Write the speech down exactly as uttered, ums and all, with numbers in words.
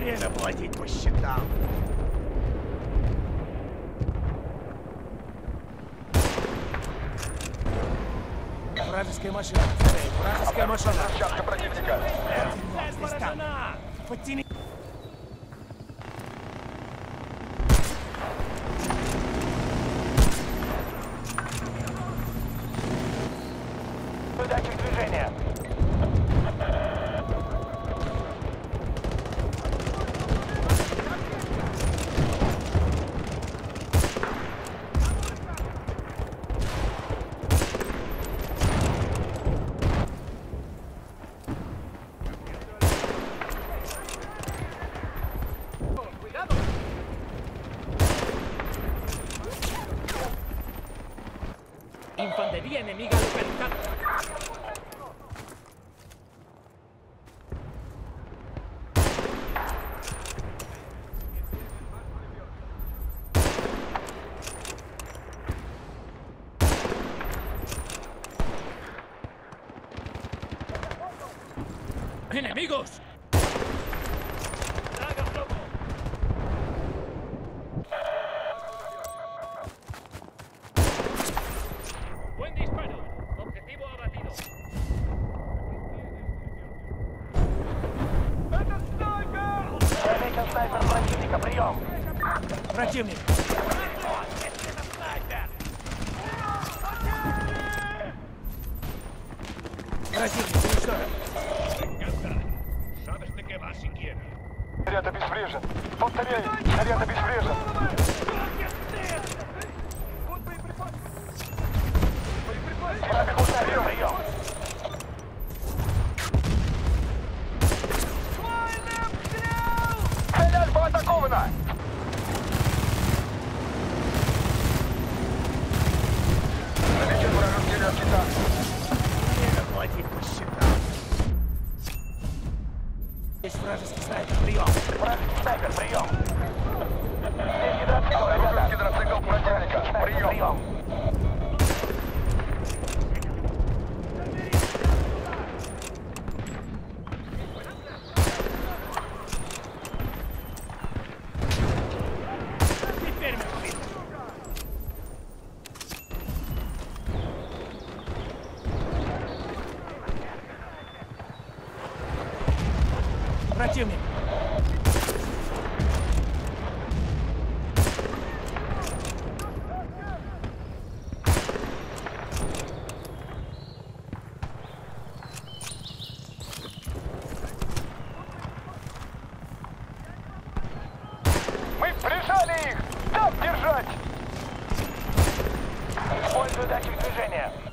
Время платить по счетам. Вражеская машина. Скорее, вражеская машина. Площадка противника. Здесь там. Подтяни. Датчик движения. Infantería enemiga localizada. ¡Enemigos! ¡Buen disparo! Objetivo abatido. Замечен снайпер противника. Прием. Противник. Противник, уничтожен. Sabes de qué va siquiera. Снаряд обезврежен. Повторяю, снаряд обезврежен. Враг ударил. Прием. Цель Альфа атакована. Замечен вражеский легкий танк. Время платить по счетам. Здесь вражеский снайпер. Прием. Вражеский снайпер. Прием. Здесь гидроцикл, ребята. Гидроцикл противника. Прием. Прием. Теперь мы видим. Противник. Мы прижали их! Так держать! Использую датчик движения.